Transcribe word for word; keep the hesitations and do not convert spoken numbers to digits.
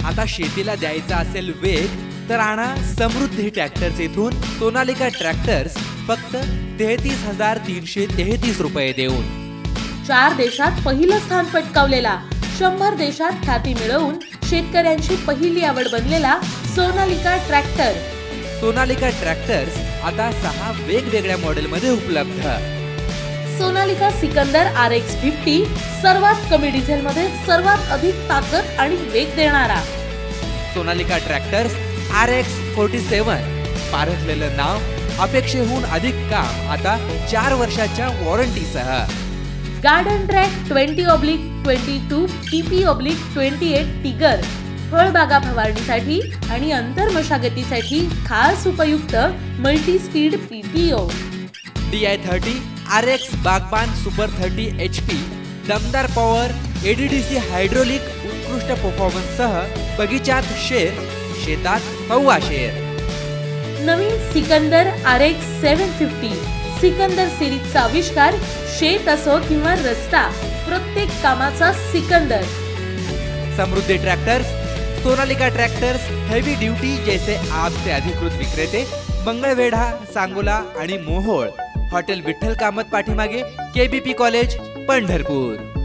आता शेतीला द्यायचा असेल वेग तर आणा समृद्धी ट्रॅक्टर्स येथून सोनालिका ट्रॅक्टर्स फक्त तेहतीस हजार तीनशे तेहतीस रुपये देऊन। चार देशात पहिलं स्थान पटकावलेला, शंभर देशात ख्याती मिळवून शेतकऱ्यांची पहिली आवड बनलेला सोनालिका ट्रॅक्टर। सोनालिका ट्रॅक्टर्स आता सहा वेगवेगळ्या मॉडेलमध्ये उपलब्ध। Sonalika Sikander R X fifty सर्वात कमी डिझेल मध्ये सर्वात अधिक ताकद आणि वेग देणारा। Sonalika tractors R X forty seven पारखलेलं नाव, अपेक्षेहून अधिक काम आता चार वर्षाच्या वॉरंटीसह। Garden track twenty oblique twenty two PP oblique twenty eight tiger फळबागा फवारणीसाठी आणि अंतर मशागतीसाठी खास उपयुक्त multi speed PTO. D I thirty R X Baagban super thirty H P दमदार पॉवर एडीडीसी हायड्रोलिक उत्कृष्ट परफॉर्मन्स सह बगीचात शेर, शेतात सव्वा शेर। नवीन Sikander R X seven fifty Sikander सिरीजचा आविष्कार, शेत असो किंवा रस्ता, प्रत्येक कामाचा Sikander. Samruddhi tractors, Sonalika tractors heavy duty जैसे आपचे अधिकृत विक्रेते मंगळवेढा, सांगोला आणि मोहोळ, हॉटेल विठ्ठल कामत पाठीमागे केबीपी कॉलेज, पंढरपूर।